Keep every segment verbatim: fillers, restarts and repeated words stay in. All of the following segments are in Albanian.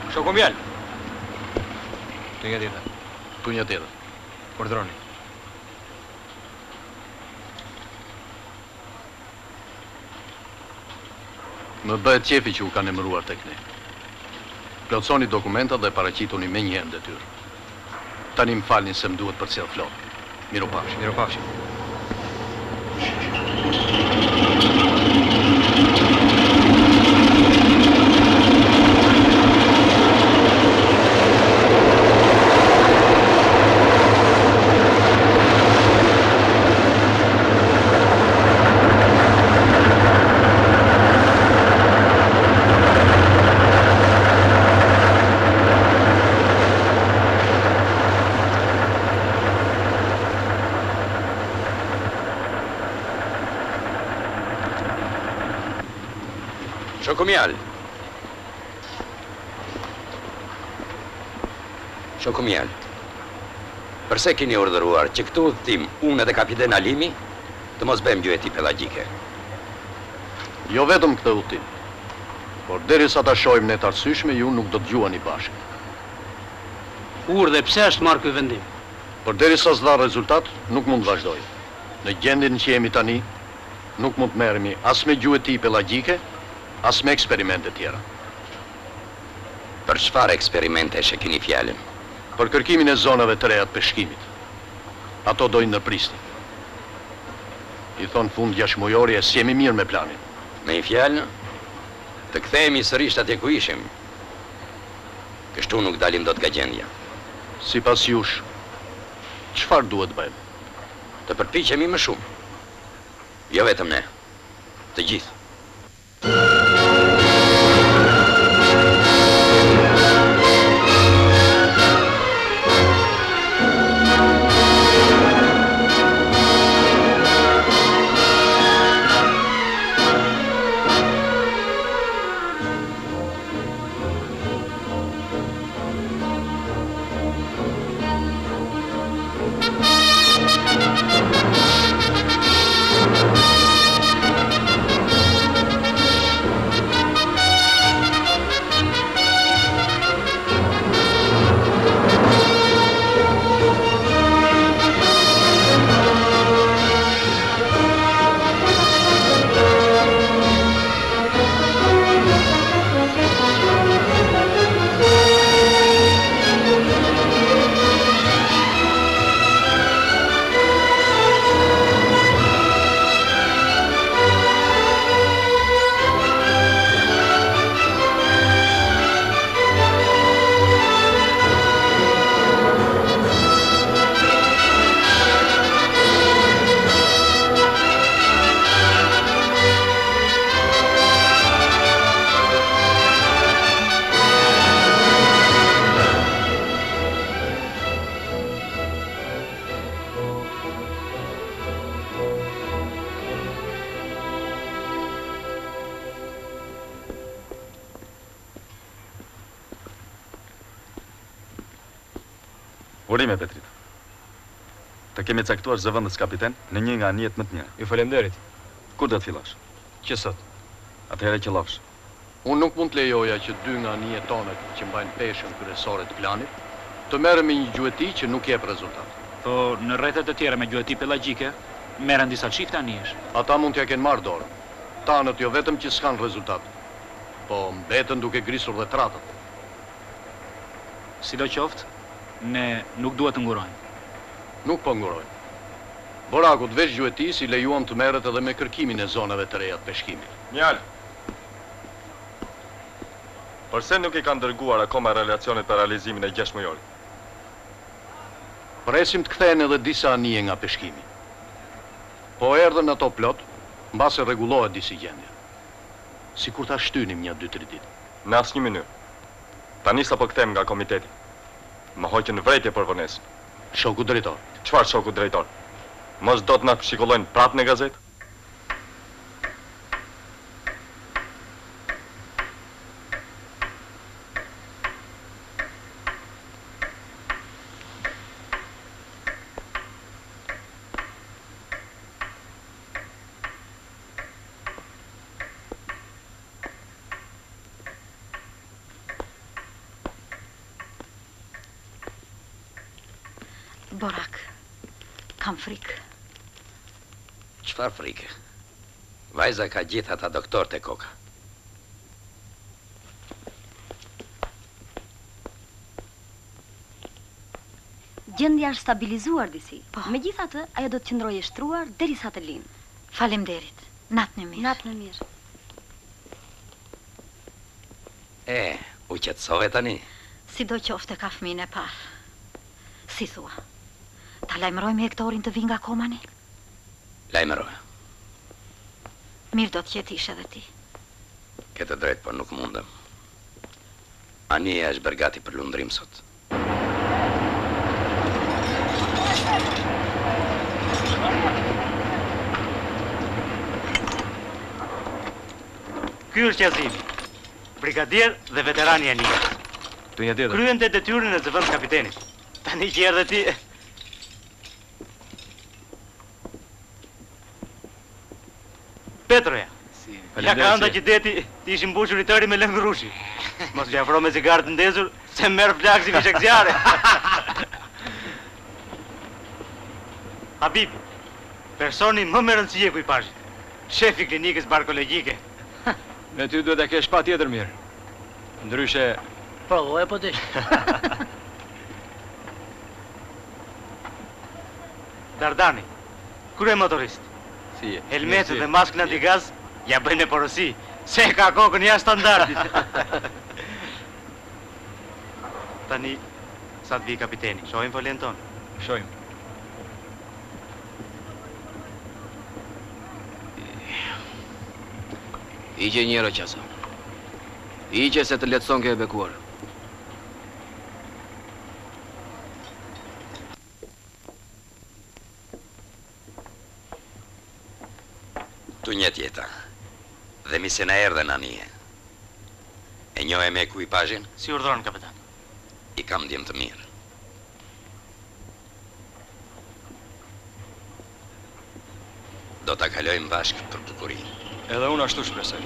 Shoku mjal. Tunja tjetër. Tunja tjetër. Urdhroni. Më bëhet qefi që u kanë emëruar tek ne. Plotësoni dokumentat dhe paraqituni me një herë detyrë. Tani më falni se më duhet përcjell flot. Miropafshim. Miropafshim. Shokumjal. Shokumjal. Përse keni urdhëruar që këtu udhëtim unë dhe kapiten Alimi të mos bëjmë gjueti pelagjike? Jo vetëm këtë udhëtim, por derisa ta shohim ne të arsyeshme, ju nuk do të dëgjuani bashkë. Kur dhe pse është marrë ky vendim? Por derisa s'dha rezultat, nuk mund të vazhdoj. Në gjendjen që jemi tani, nuk mund të merremi as me gjueti pelagjike, as me eksperimente tjera. Për çfarë eksperimente e keni fjalën? Për kërkimin e zonave të reja të peshkimit. Ato dojnë në Prishtinë. I thonë fund jashtëmujori e s'jemi mirë me planin. Me një fjalë, të kthehemi sërish atje ku ishim. Kështu nuk dalim dot nga gjendja. Sipas jush, çfarë duhet bëjmë? Të përpiqemi më shumë. Jo vetëm ne, të gjithë. Urime, Petrit. Të kemi caktuar zëvendës kapiten në një nga anijet më të mira. Ju falenderit. Kur do të fillosh? Që sot? Atëherë që lofsh. Unë nuk mund të lejoja që dy nga anijet tonet që mbajnë peshën kryesore të planit të merren me një gjueti që nuk jep rezultat. Po në rrethet e tjera me gjueti pelagjike merren disa çifte anijesh. Ata mund t'ja kenë marrë dorë. Tanët jo vetëm që s'kan rezultat, po mbeten duke grisur dhe tratët. Sidoqoftë, ne nuk duhet të ngurojmë. Nuk po ngurojmë. Borakut veç gjuetis i lejuam të merret edhe me kërkimin e zonave të reja të peshkimit. Mjal. Përse nuk i kanë dërguar akoma relacionet për realizimin e gjashtë-mujorit? Presim të kthehen edhe disa anije nga peshkimi. Po erdhën ato plot, mbase rregullohet disi gjendje. Sikur ta shtynim një dy tre ditë. Në asnjë mënyrë. Tani sapo kthehem nga komiteti. Më hoqën në vrejtje për vonesën. Shoku drejtor. Çfarë shoku drejtor? Mos do të na pshikollojnë prapë në gazetë? Borak, kam frikë. Çfarë frike? Vajza ka gjithë ata doktor të koka. Gjendja është stabilizuar disi. Po. Megjithatë, ajo do të qëndrojë e shtruar derisa të linë. Faleminderit. Natën e mirë. Natën e mirë. E, u qetësove tani? Sido qofte ka fëmin e parë. Si thua, ta lajmërojmë Hektorin të vi nga komani? Lajmëroj. Mirë do të qetish edhe ti. Kete drejt, por nuk mundem. Ania është bërgati për lundrim sot. Ky është Jazimi, brigadier dhe veterani i Anijes. Të një tjetër. Kryen të detyrën e zëvend kapitenit. Tani që erdhe ti... Petroja, ja ka anda që deti ti ishi mbushur i tëri me lëngë rushi. Mos li afro me zigarë të ndezur, se merë flakë si vishek zjarë. Habibi, personi më më rëndësie ku i pashit. Shefi klinikës barkologjike. Me ty duhet e kesh pa tjetër mirë. Ndryshe... Provoj po të Dardani, krye motorist. Si e? Helmetet dhe maskën antigaz ja bëjnë e porosi, se ka kokën jashtë standardit. Tani, sa të vi kapiteni, shohim foljen tonë. Shohim. Iqe njëro qasa. Iqe se të letëson ke e bekuar. Tu njët jeta. Dhe mi se na erdhe në Anije. E njoh e me ekipazhin? Si urdhron, kapitan. I kam ndjem të mirë. Do ta kalojmë bashkë për bukurinë. Edhe unë ashtu shpresoj.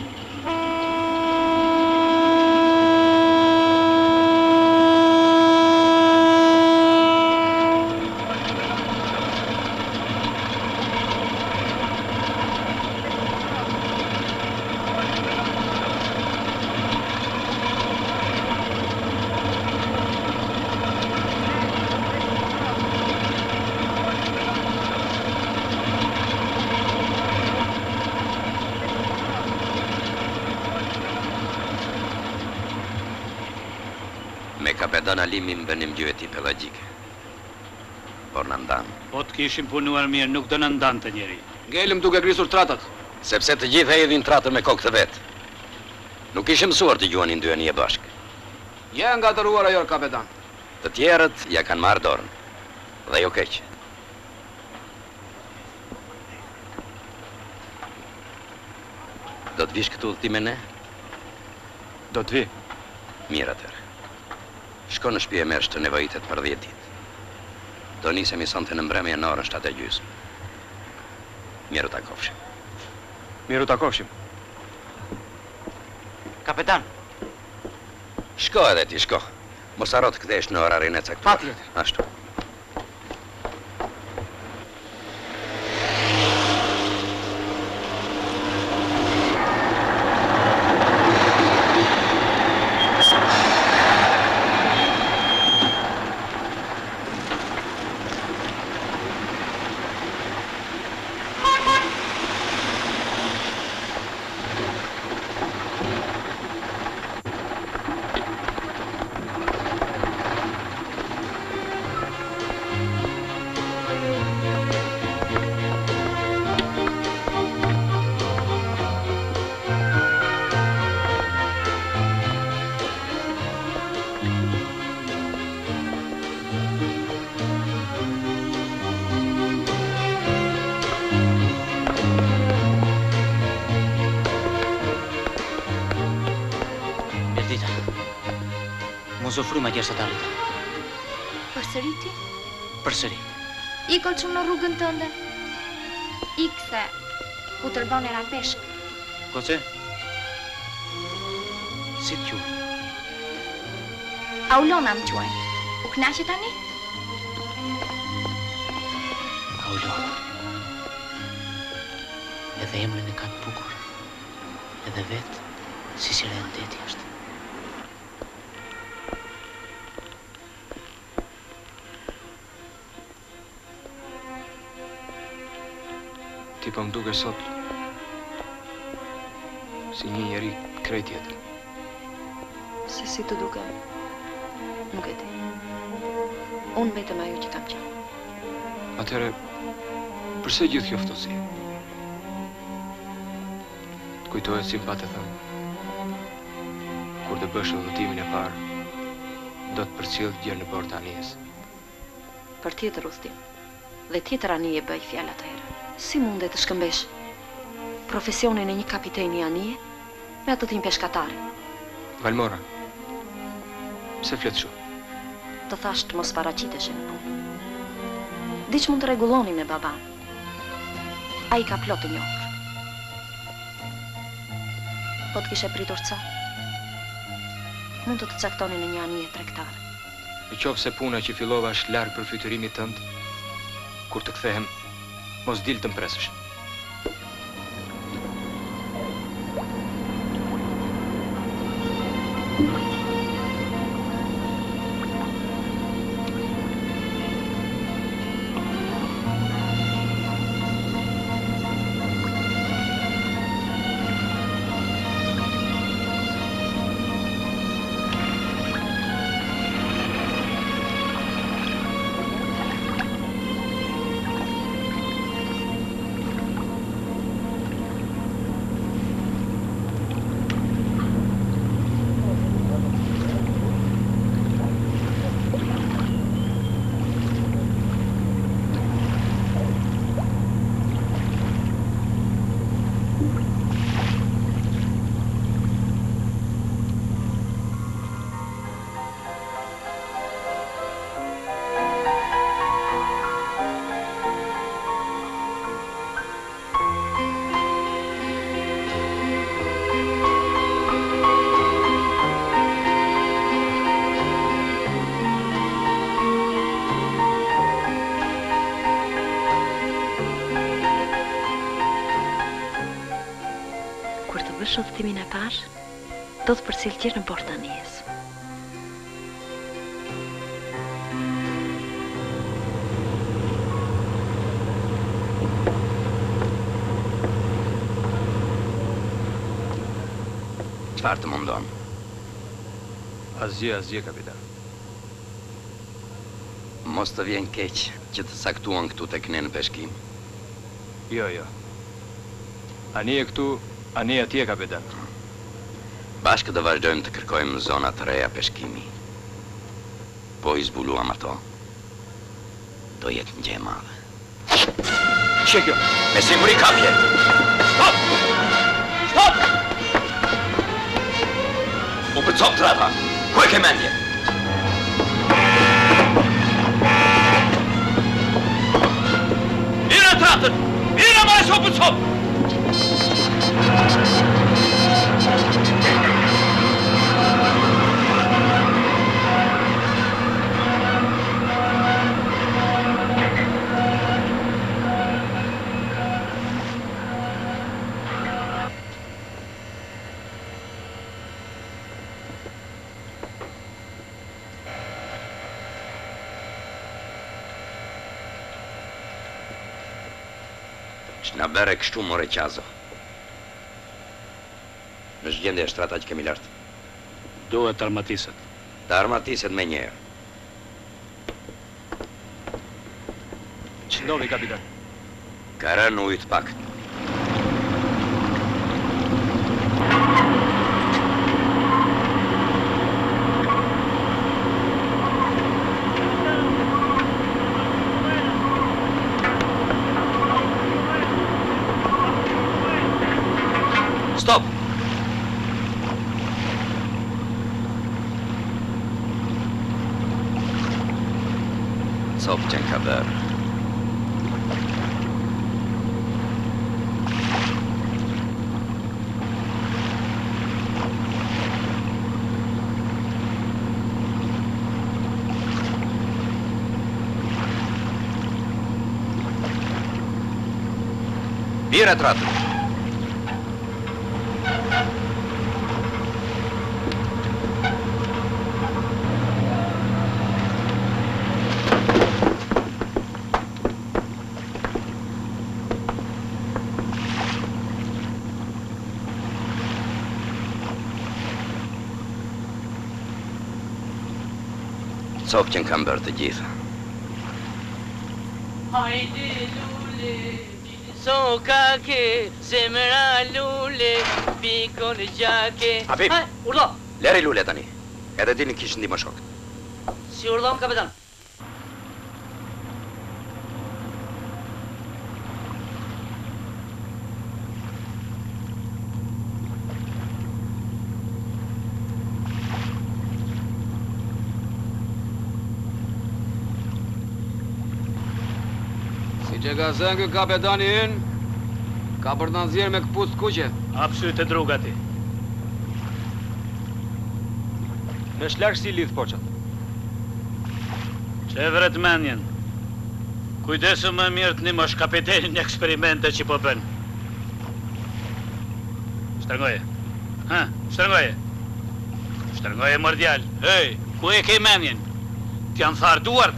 Kapetan Alimi më bënim gjyëti pelagjike. Por në ndanë. Po të kishim punuar mirë, nuk do në ndanë të njeri. Ngelëm duke grisur tratat. Sepse të gjithë e edhin tratën me kokë të vetë. Nuk ishim mësuar të gjuanin dy anije bashkë. Ja nga të ruar ajo, kapetan. Të tjerët ja kanë marrë dorën. Dhe jo keqë. Do të vish këtu ti me ne? Do të vi. Mirë atërë. Shko në shtëpi e mersh të nevojitet për dhjetë ditë. Do nisemi sonte në mbrëmje në orën shtatë e gjysmë. Miru ta kofshim. Miru ta kofshim. Kapetan. Shko edhe ti, shko. Mos harro të kthesh në orarin e caktuar. Patjetër. Ashtu. Zofrym atje satarit. Përsëriti? Përsëri. I kolçum në rrugën tënde. Ikse, ku tërgon era peshk. Koce? Si të quaj? Aulona më quaj. U knaqe tani? Dhe emrin e ka të bukur. Edhe vetë, si Serendeti është. Ti po më duke sot si një njeri krejt tjetër. Se si të duke, nuk e di. Unë vetëm ajo që kam qenë. Atëre, përse gjithë kjo ftohësi? Të kujtohet si më patë thënë. Kur të bësh udhëtimin e parë, do të përcjell gjë në bord të anijes. Për tjetër udhëtim. Dhe tjetër anije bëj fjalë atëherë. Si mundet të shkëmbesh profesionin e një kapiteni anije me atë tim peshkatare? Valmora, pse flet kështu? Të thash të mos paraqitesh në punë. Diç mund të rregulloni me baban. Ai ka plot të njohur. Po të kishe pritur ca? Mund të të caktoni në një anije tregtare. Në qoftë se puna që fillova është larg për fytyrimit tënd, kur të kthehem, mos dil të mpresësh. Udhëtimin e parë, do të përcjell gjë në bord të anijes. Çfarë të mundon? Asgjë, asgjë, kapitan. Mos të vjen keq që të saktuan këtu tek ne në peshkim. Jo, jo. Ani e këtu, ani atje, kapitan. Bashkë do vazhdojmë të kërkojmë zona të reja peshkimi. Po i zbuluam ato, do jetë një gjë e madhe. Çe kjo? Me siguri kapje! Stop! Stop! U përcop trata! Ku e ke mendje? Ira tratën! Ira ma e so përcop! Që bere kështu more qazo. Në zgjendje e shtrata që kemi lartë. Duhet të armatiset. Të armatiset me njerë. Që ndodhi, kapitan? Ka rënë ujtë pak. Stop! Cop qenë ka bërë. Bire tratë! copë që në kam bërë të gjitha. Hajde lule, so kake, zemra lule, pikon gjake. Habib, urdo! Leri lule tani, edhe ti në kishë ndihmë shokët. Si urdhon, kapitan? Që ka zënë kë kapetani ynë, ka për të nëzirë me këpus të kuqe. Hapë të druga ti. Në shlakë si lidhë poqat. Që e vret menjen. Kujdesu më mirë të një mosh kapitenin në eksperimente që po bën. Shtrëngoje. Ha, shtrëngoje. Shtrëngoje mordjal. Hej, ku e ke menjen? T'janë tharë duart.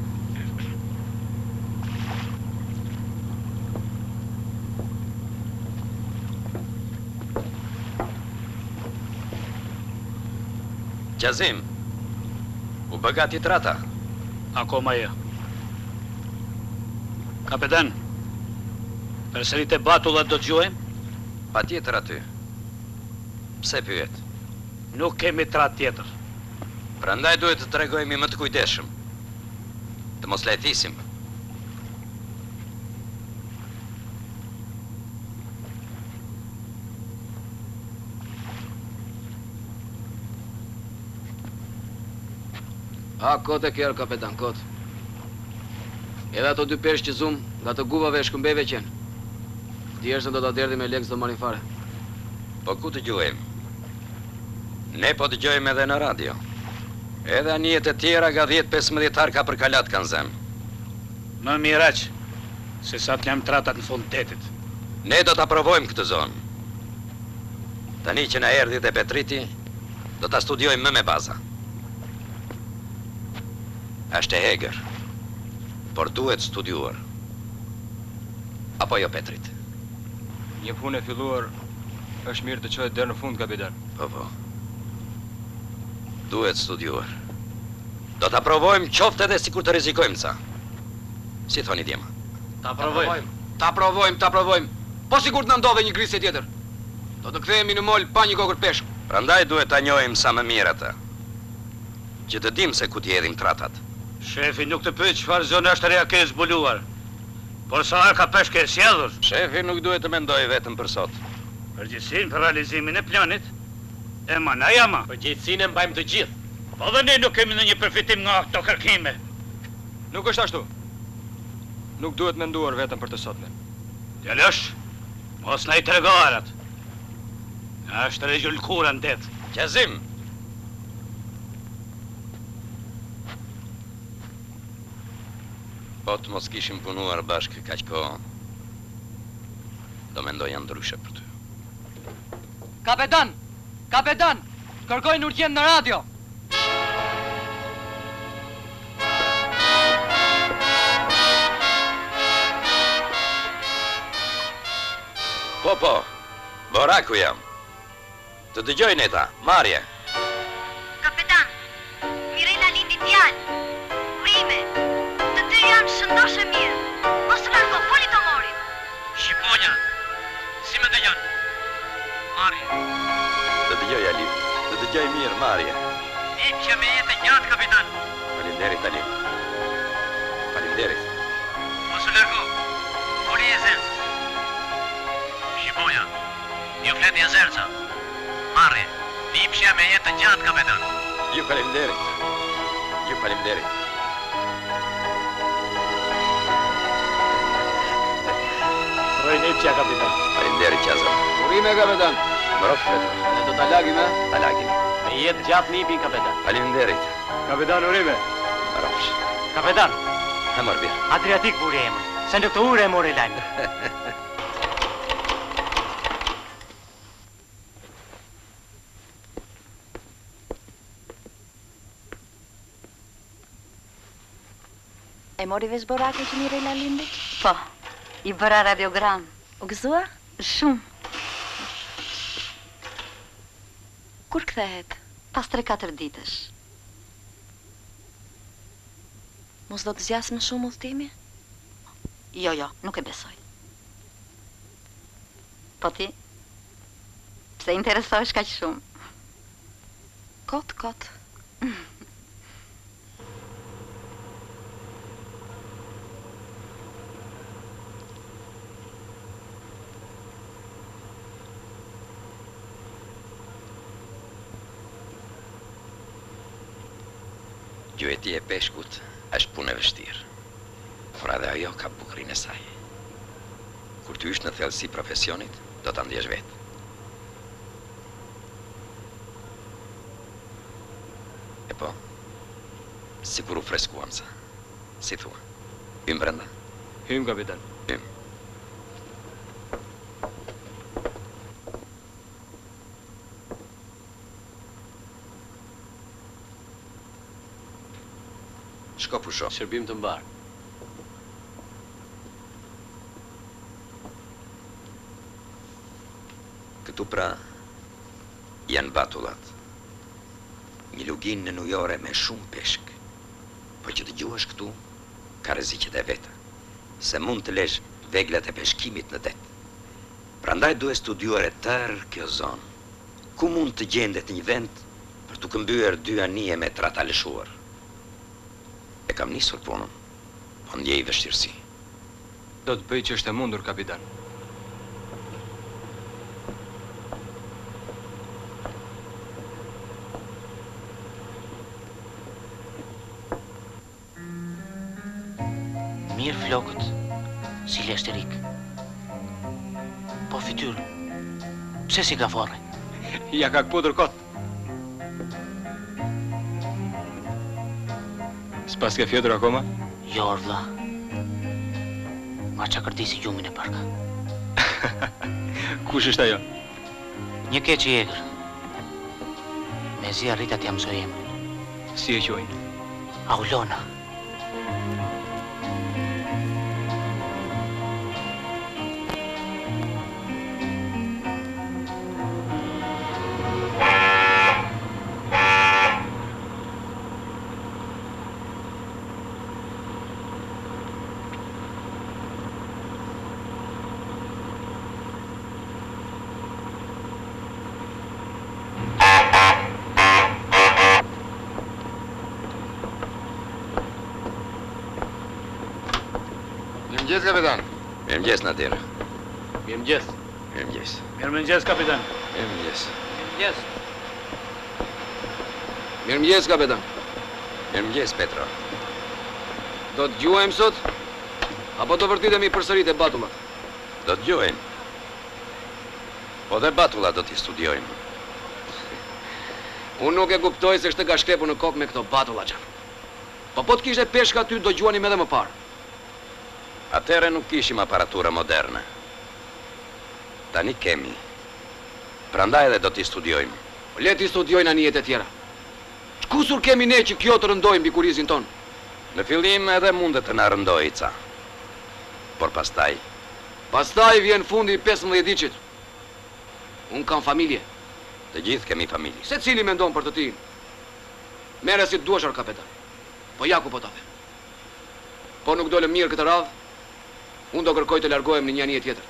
Qazim, u bëgati trata? Akoma jo. Kapetan, përsërit e batullat do të gjojmë? Pa tjetër aty. Pse pyet? Nuk kemi trat tjetër. Prandaj duhet të tregojmë më të kujdeshëm. Të mos lejthisim. A, kot e kjerë, kapetan, kot. Edhe ato dy peshë që zumë, nga të guvave e shkëmbeve qenë. Djersën do të derdi me lekës do marin fare. Po ku të gjojmë? Ne po të gjojmë edhe në radio. Edhe anijet e tjera nga dhjetë pesëmbëdhjetar ka përkalat kanë zemë. Më miraq, se sa të lem tratat në fund tetit. Ne do të aprovojmë këtë zonë. Tani që na erdhi dhe Petriti, do të studiojmë më me baza. Ashtë e hegër, por duhet studiuar. Apo jo, Petrit? Një punë e filluar, është mirë të qohet dherë në fund, kapitan. Po, po. Duhet studiuar. Do të aprovojmë qoftë edhe si kur të rizikojmë ca. Si thoni djema? Ta aprovojmë. Ta aprovojmë, ta aprovojmë. Po sigur të në ndodhe një grisje tjetër. Do të kthehemi në mol pa një kokër peshk. Prandaj duhet ta njohim sa më mirë atë. Që të dim se ku t'jedhim tratat. Shefi nuk të pyet çfarë zonë është reja ke zbuluar. Por sa ka peshke e sjellur? Shefi nuk duhet të mendoj vetëm për sot. Përgjithësinë për realizimin e planit, e manaj ama. Përgjithësinë e mbajmë të gjithë. Po dhe ne nuk kemi në një përfitim nga këto kërkime. Nuk është ashtu. Nuk duhet menduar vetëm për të sotme. Djalësh, mos na i tregoarat. Është rregull kura në det. Qazim. Po të mos kishim punuar bashkë kaq kohë, do mendoja ndryshe për ty. Kapetan! Kapetan! Kërkojnë urgjent në radio! Po, po, Boraku jam. Të dëgjoj neta, Marje. Kapetan, Mirela lindi djalë. Urime, të dy janë shëndoshë mirë. Mos të largo, foli të mori. Shqiponja, si më dëgjon? Marje. Të dëgjoj Alim, të dëgjoj mirë, Marje. Ip që me jetë gjatë, kapitan. Faleminderit, Alim. Faleminderit. Mos u largo, foli e zërca. Shqiponja, ju fleti e zërca. Marje, ipshja me jetë gjatë, kapitan. Ju faleminderit. Ju faleminderit. Rojnë ipshja, kapitan. Faleminderit, Qazëm. Urime, kapetan. Mrof, Petro. Ne do t'a lagim, e? Ta lagim. Me jetë gjatë nipi, kapetan. Faleminderit. Kapitan, urime. Mrofsh. Kapetan, Ha mor birë. Adriatik buri emër. Se në këtë ure e mori lajmë. E mori vesh Borake që Mirela lindi? Po, i bëra radiogram. U gëzua? Shumë, Kur kthehet? pas tre katër ditësh. Mos do të zgjasë më shumë udhtimi? Jo, jo, nuk e besoj. Po ti? Pse interesohesh kaq shumë? Kot, kot. Gjueti e peshkut është punë e vështirë, por edhe ajo ka bukurinë e saj. Kur ty ish në thellësi profesionit, do ta ndjesh vetë. E po, sikur u freskuam sa. Si thua? Hym brenda? Hym, kapitan. Hym. Shko pusho. Shërbim të mbar. Këtu pra janë batullat. Një lugin në nujore me shumë peshk. Po që të gjuash këtu, ka rreziqet e veta. Se mund të lesh veglat e peshkimit në det. Prandaj duhet studiuar e tërë kjo zonë. Ku mund të gjendet një vend për të këmbyer dy anije me trata lëshuar. E kam nisur punën, po ndjej vështirësi. Do të bëj që është e mundur, kapitan. Mirë flokët, si leshterik. Po fytyrë, pse si ka forre? Ja ka këputur kot. S'pas ke fjetur akoma? Jo, vlla. Ma qa kërdisi gjumin e parka. Kush është ajo? Një keq i egër. Me zi arrita t'ja mësoj emrin. Si e quajnë? Aulona. Mirëmëngjes, kapitan. Mirëmëngjes, Nadir. Mirëmëngjes. Mirëmëngjes. Mirëmëngjes, kapitan. Mirëmëngjes. Mirëmëngjes. Mirëmëngjes, kapitan. Mirëmëngjes, Petro. Do të gjuajmë sot? Apo do vërtitemi përsëri te batullat? Do të gjuajmë. Po dhe batullat do t'i studiojmë. Unë nuk e kuptoj se shtë ka shkrepu në kokë me këto batulla qanë. Po po të kishte peshka ty, do gjuanim edhe më parë. Atere nuk kishim aparatura moderne. Tani kemi. Prandaj edhe do t'i studiojmë. Le t'i studiojnë anijet e tjera. Kusur kemi ne që kjo të rëndojmë bikurizin tonë? Në fillim edhe mundet të na rëndoj ca. Por pastaj... Pastaj vjen fundi i pesëmbëdhjetë diqit. Unë kam familje. Të gjithë kemi familje. Se cili me ndonë për të ti? Mere si të duashar, kapetan. Po ja ku po ta the. Po nuk dole mirë këtë radhë, unë do kërkoj të largohem në një anije tjetër.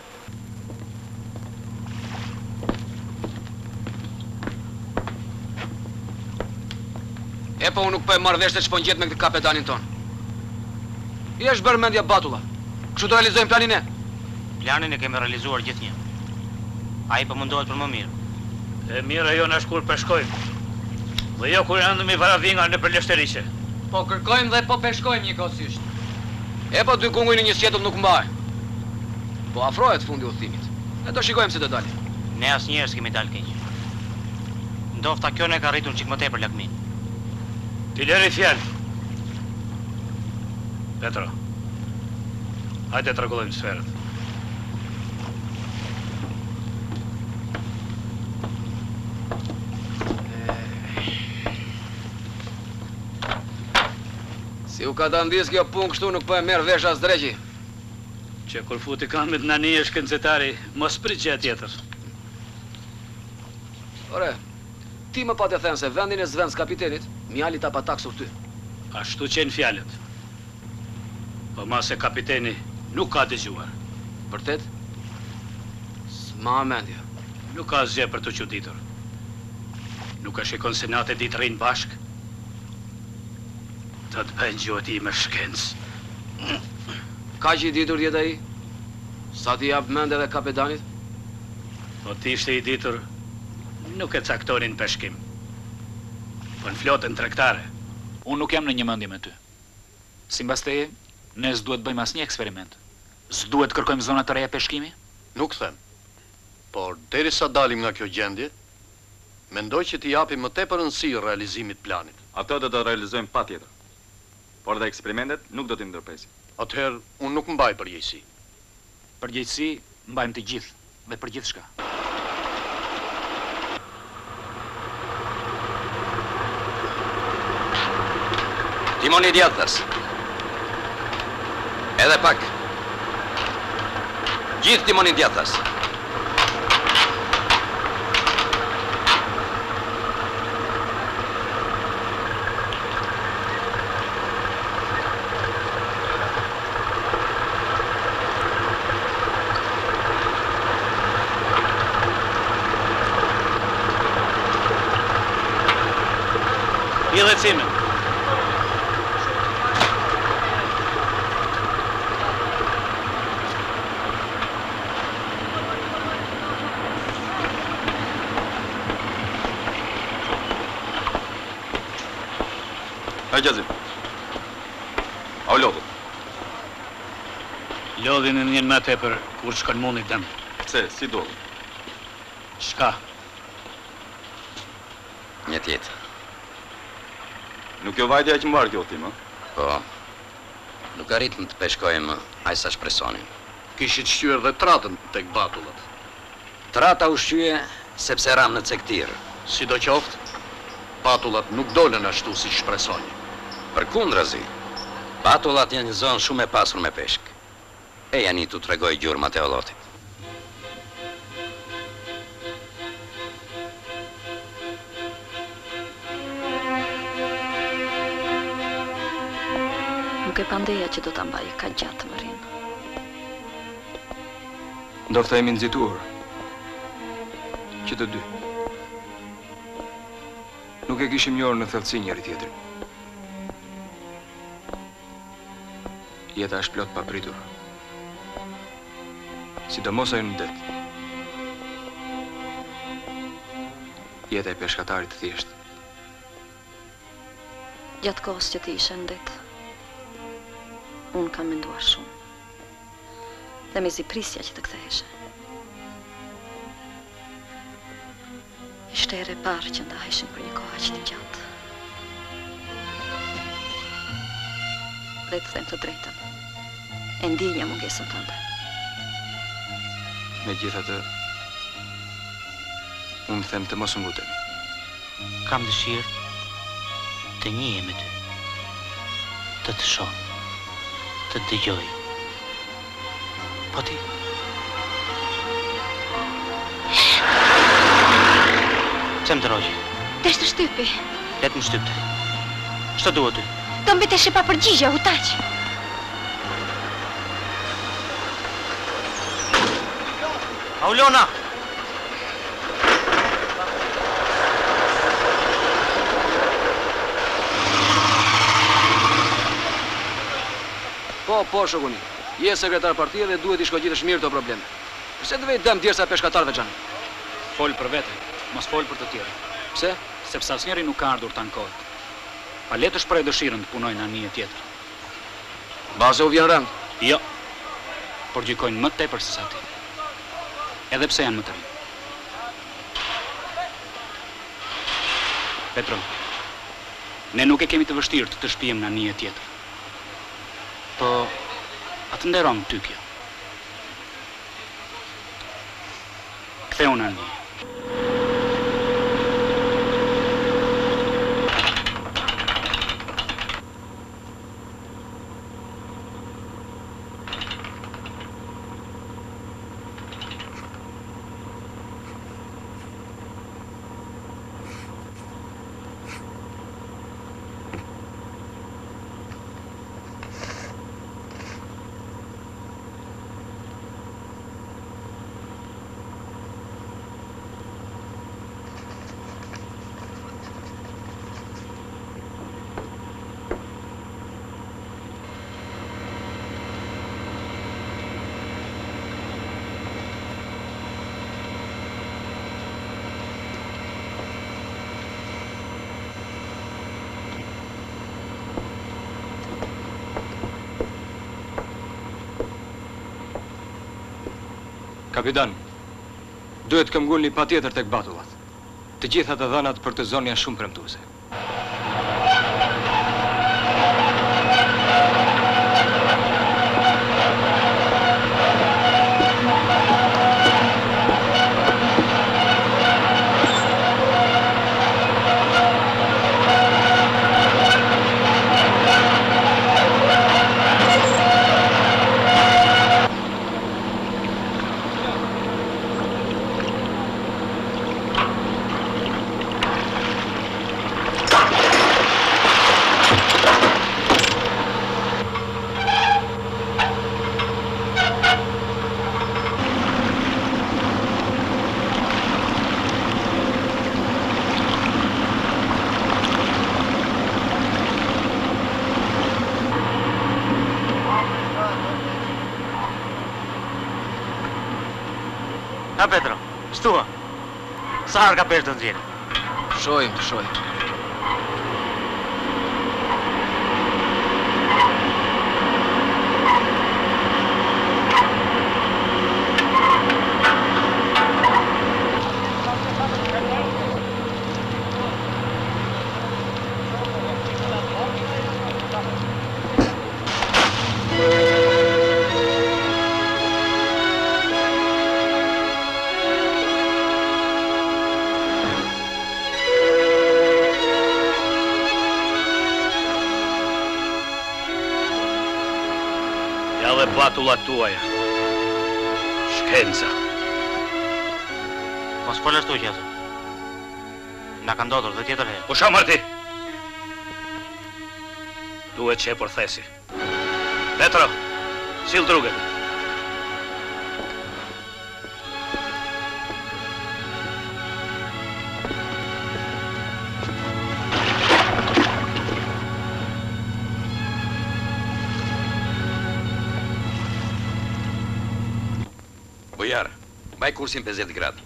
E po unë nuk po e marrë vesh të shpongjet me këtë kapetanin tonë. I është bërë mendja batulla. Kështu të realizojmë planin e? Planin e kemi realizuar gjithë një. A i po mundohet për më mirë. E mirë ajo në është kur përshkojmë. Dhe jo kur janë në mi varavinga në për leshteriqe. Po kërkojmë dhe po peshkojmë një kosisht. E po dy kunguj në një sjetëll nuk mbaj. Po afrohet fundi udhëtimit. E do shikojmë se do dali. Ne as njerës kemi dalë keq. Ndofta kjo ne ka rritur qik më tepër lakmin. Ti leri fjallë. Petro, hajde të rregullojmë sferët. Si u ka të ndisë kjo punë kështu nuk po e merë vesh as dreqi. Që kur futi kamit në një është kënzetari, mos prit gjë tjetër. Ore, ti më pa të thënë se vendin e zvendës kapitenit, mjali ta pa taksur ty. Ashtu qenë fjallet. Po ma se kapiteni nuk ka dëgjuar. Vërtet? S'ma mendja. Nuk ka asgjë për të çuditur. Nuk e shikon se natë ditë rrinë bashk? Të të bëjnë gjuhët i me shkencë. Ka që i ditur djetë ai? Sa ti jap mendje dhe kapetanit? Po ti ishte i ditur, nuk e caktonin peshkim. Po në flotën tregtare. Unë nuk jam në një mendje me ty. Simbas teje, ne s'duhet bëjmë asnjë eksperiment. S'duhet kërkojmë zona të reja peshkimi? Nuk them. Por derisa dalim nga kjo gjendje, mendoj që t'i japim më tepër rëndësi realizimit planit. Ato do të realizojmë patjetër. Por dhe eksperimentet nuk do t'i ndërpresim. Atëherë, unë nuk mbaj përgjegjësi. Përgjegjësi mbajmë të gjithë dhe për gjithçka. Timoni djathtas. Edhe pak. Gjithë timoni djathtas. I dhecimin. Haj Gjazim. Au lodhën. Lodhin në njën më tepër kur shkon mundi dëm. Pse, si do? Shka? Një tjetë. Nuk jo vajtja që mbarë kjo tim, a? Po, nuk arritëm të peshkojmë aq sa shpresonin. Kishit shqyer dhe tratën tek batullat. Trata u shqye sepse ram në cektir. Sidoqoftë, batullat nuk dolën ashtu si shpresoni. Përkundrazi, batullat janë një zonë shumë e pasur me peshk. E janë i tu tregoj gjurmat e ollotit. Nuk e pandeja që do të mbaje ka gjatë më rinë. Ndofta jemi nxituar. Që të dy. Nuk e kishim njohur në thellësi njëri tjetrin. Jeta është plot papritur. Sidomos ajo në det. Jeta e peshkatarit të thjeshtë. Gjatë kohës që ti ishe në det, unë kam menduar shumë. Dhe me zi prisja që të ktheheshe. Ishte ere parë që ndaheshin për një kohë që të gjatë. Dhe të them të drejtën, e ndinja mungesën tënde. Me gjitha të, unë them të mos ngutemi. Kam dëshirë të njihe me ty, të të shoh, të të dëgjoj. Po ti? Pse më të rogje? Desh të shtypi. Letë më shtypte. Shto duhet ty? Të mbitesh e pa përgjigje, hutaq. Aulona! Po, po, shokuni. Je sekretar partie dhe duhet i shkogjitësh mirë të probleme. Pse të vejt dëm djersa peshkatarve xhani? Fol për vete, mos fol për të tjerë. Pse? Sepse asnjëri nuk ka ardhur të ankohet. Pa le të shpreh dëshirën të punojnë në anije tjetër. Baze u vjen rënd. Jo. Por gjykojnë më tepër se sa ti. Edhe pse janë më të rinj. Petro, ne nuk e kemi të vështirë të të shpijem në anije tjetër. Po, atë nderon ty kjo. Ktheu në anije. Kapitan, duhet këm ngulni pa tjetër tek batullat. Të gjitha të dhënat për të zonë janë shumë premtuese. Ha, Petro, shtua. Sa harë ka pesh të nxjerë? Shojmë, të shojmë. Dhe batullat tuaja. Shkenca. Mos folë ashtu qesu. Na ka ndodhur dhe tjetër herë. Po sha marti. Duhet që e përthesi. Petro, sill drugën. Bojar, baj kursin pesëdhjetë gradë.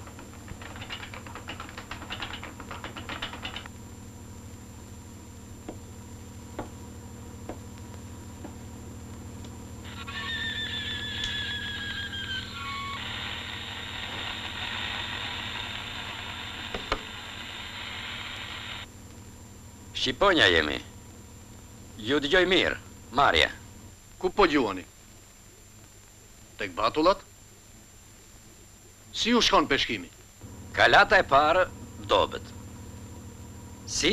Shqiponja jemi. Ju dëgjoj mirë, Marja. Ku po gjuani? Tek batullat? Si u shkon peshkimi? Kalata e parë, dobet. Si?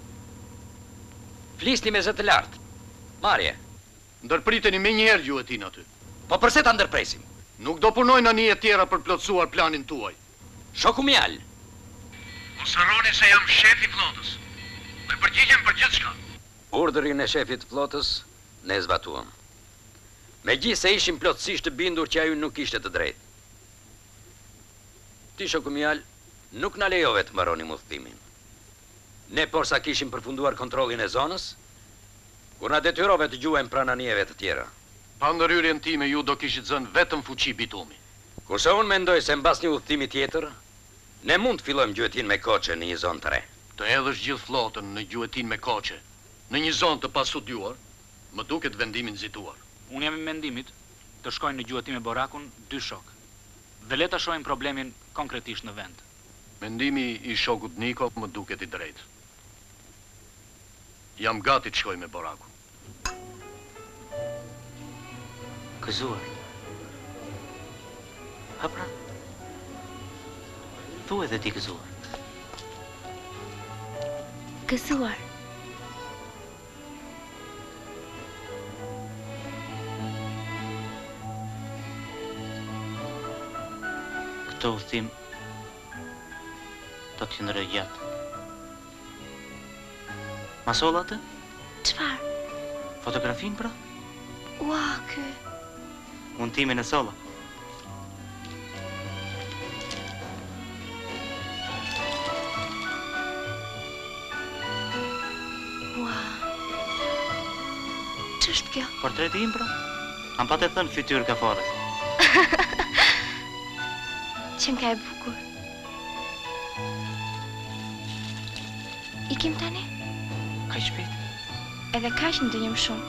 Flisni me zë të lartë. Marje. Ndërpriteni me njerë gjuetin aty. Po përse ta ndërpresim? Nuk do punojnë anije tjera për plotësuar planin tuaj. Shoku mjal. Mos harroni se jam shefi flotës. Dhe përgjigjem për gjithë shka. Urdërin e shefit flotës, ne zbatuam. Me gjithë se ishim plotësisht të bindur që ajo nuk ishte të drejtë. Ti, shoku mjal, nuk na lejove të mbaronim udhëtimin. Ne porsa kishim përfunduar kontrollin e zonës, kur na detyrove të gjuajmë pranë anijeve të tjera. Pa ndërhyrjen time ju do kishit zënë vetëm fuqi bitumi. Kurse unë mendoj se mbas një udhëtimi tjetër, ne mund të fillojmë gjuetin me koqe në një zonë të re. Të edhësh gjithë flotën në gjuetin me koqe, në një zonë të pastudjuar, më duket vendimin nxituar. Unë jam i mendimit të shkojnë në gjuetim me Borakun dy shok. Dhe le ta shohim problemin konkretisht në vend. Mendimi i shokut Niko më duket i drejtë. Jam gati të shkoj me Borakun. Gëzuar. Ha pra? Thuaj edhe ti gëzuar. Gëzuar. Këtë udhëtim do të qëndroj gjatë. Ma solla atë? Çfarë? Fotografin pra? Ua, kë. Mundtimin e solla. Ua. Ç'është kjo? Portreti im pra? Am pa të thënë fytyrë ka fare. Qëm ka e bukur. Ikim tani? Ka i shpejt? Edhe kaq në dënjëm shumë.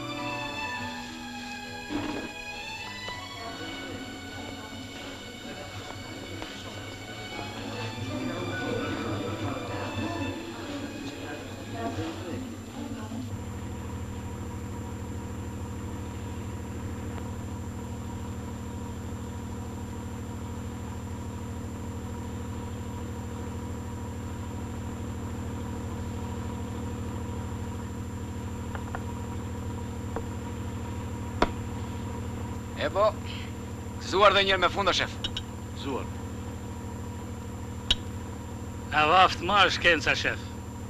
E po, gëzuar dhe njërë me funda, shef. Gëzuar. A vaft ma shkenca, shef.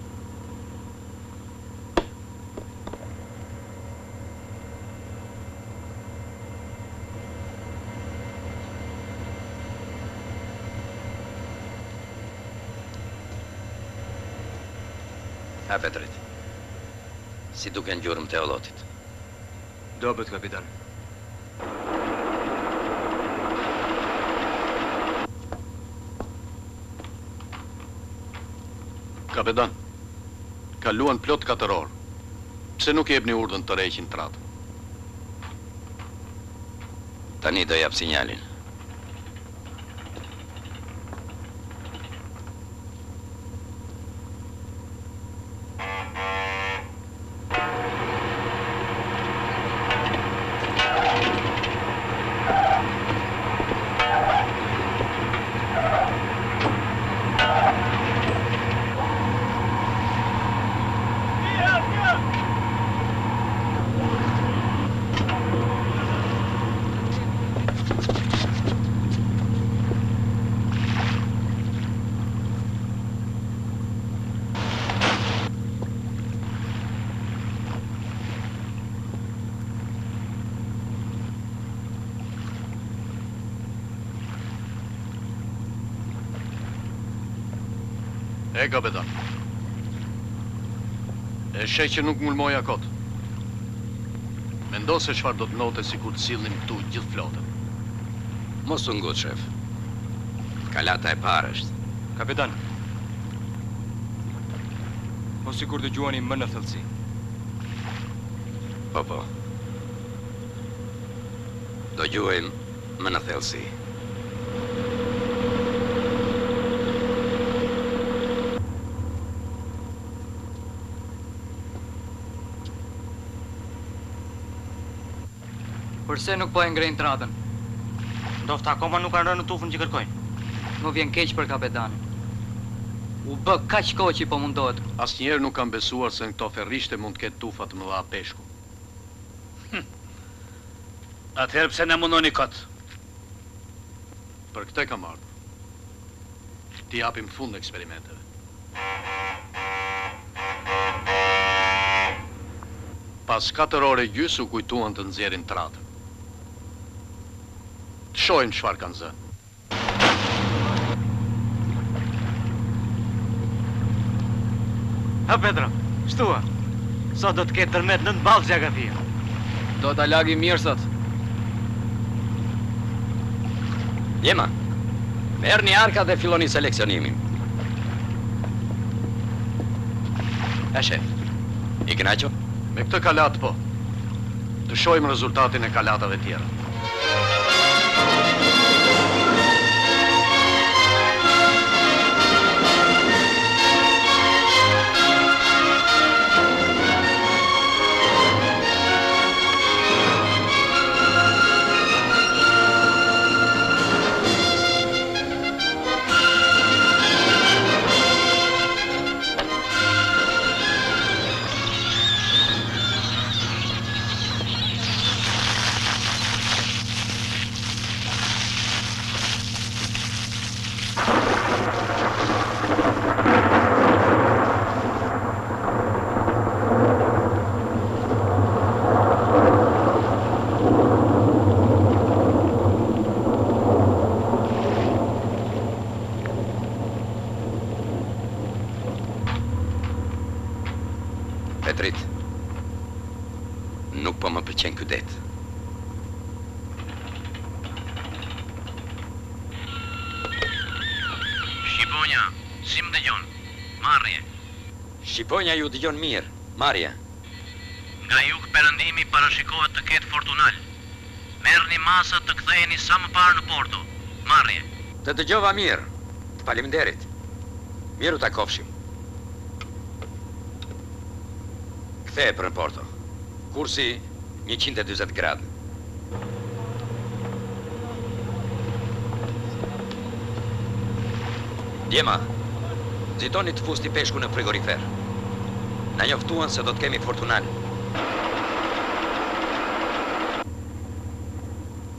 Ha, Petrit. Si duke në gjurëm të Ollotit. Dobet, kapitan. Kapetan, kaluan plot katër orë. Pse nuk jepni urdhën të reqin tratë? Tani do jap sinjalin. E, kapetan. E sheh që nuk mulmoja kot. Mendo se çfarë do të note si kur të sillnim këtu gjithë flotën. Mos u ngut, shef. Kalata e parë është. Kapitan. Po sikur të gjuani më në thellësi. Po, po. Do gjuajmë më në thellësi. Përse nuk po e ngrejnë tradën? Ndofta akoma nuk kanë rënë në tufën që kërkojnë. Më vjen keq për kapetanin. U bë kaq kohë që po mundohet. Asnjëherë nuk kam besuar se në këto ferrishte mund të ketë tufa të mëdha peshku. Hm. Atëherë pse ne mundoni kot? Për këtë kam ardhur. Ti japim fund eksperimenteve. Pas katër ore gjys u kujtuan të nxjerrin tradën. Të shohim çfarë kanë zënë. Ha, Petra, shtua. Sot do të ketë tërmet nëntë ballë zjagafia. Do t'a lagi mirë sot. Jema, merë një arka dhe filloni seleksionimin. E shef, i kënaqo? Me këtë kalat po. Të shohim rezultatin e kalatave tjera. Petrit, nuk po më pëlqen ky det. Shqiponja, si më dëgjon? Marrje. Shqiponja ju dëgjon mirë, marrje. Nga jug perëndimi parashikohet të ketë fortunal. Merrni masa të ktheheni sa më parë në Porto. Marrje. Të dëgjova mirë. Të faleminderit. Miru ta kofshim. Kthehe për në Porto. Kursi njëqind e dyzet gradë. Djema, nxitoni të fusti peshku në frigorifer. Na njoftuan se do të kemi fortunal.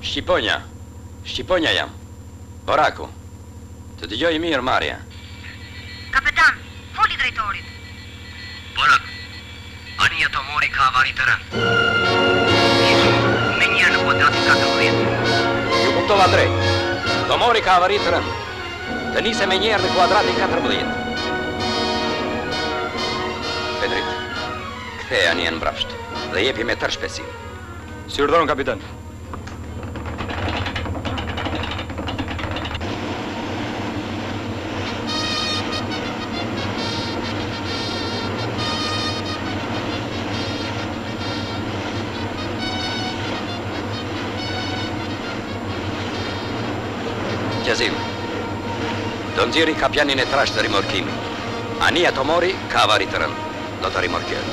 Shqiponja. Shqiponja jam. Boraku. Të dëgjoj mirë, Marja. Kapetan, foli drejtorit. Borak, Ania Tomori ka avarit të rëndë. Nisu me njerë në kuadratin katërmbëdhjetë. Ju kuptova drejt. Tomori ka avarit të rëndë. Të nise me njerë në kuadratin katërmbëdhjetë. Petrit, kthej Anien mbrapsht dhe jepi me tërë shpesim. Si urdhëron, kapitan. Gjazim, do nxjerri kapjanin e trash të rimorkimit. Ania Tomori ka avarit të rëndë. Do të rimorkjojë.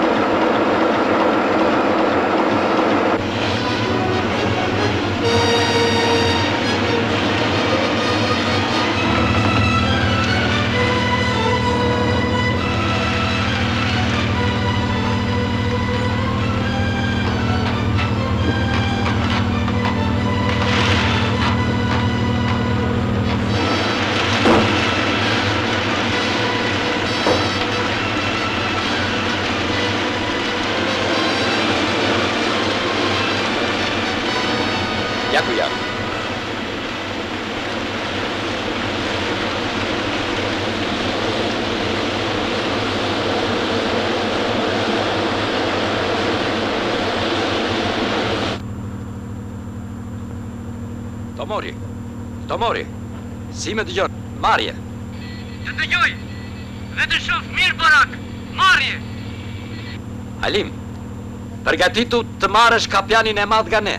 Ja ku jam. Tomori, Tomori, si me dëgjon, Marje. Të dëgjoj, dhe të shoh mirë, Borak, Marje. Halim, përgatitu të marrësh kapjanin e madh nga ne.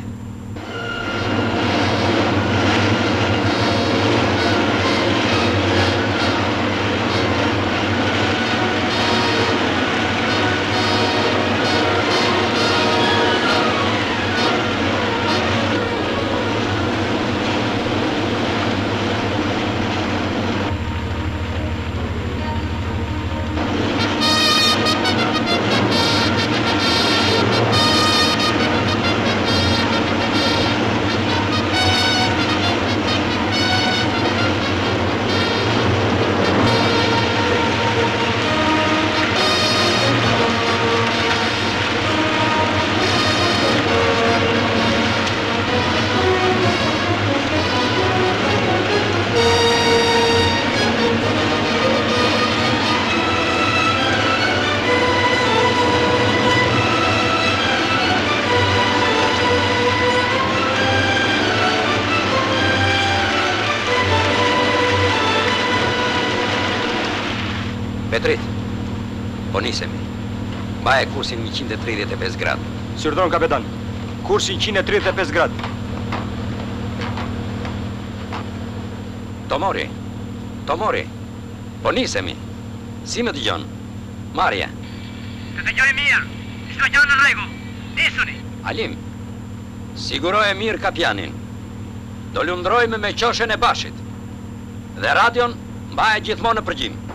Petrit, po nisemi. Baje kursin njëqind e tridhjetë e pesë gradë. Si urdhëron, kapetan. Kursi njëqind e tridhjetë e pesë gradë. Tomori, Tomori, po nisemi. Si më dëgjon? Marja. Të dëgjoj mirë, çdo gjë në rregull. Nisuni. Alim, siguroje mirë kapjanin. Do lundrojmë me qoshen e bashit. Dhe radion mbaje gjithmonë në përgjim.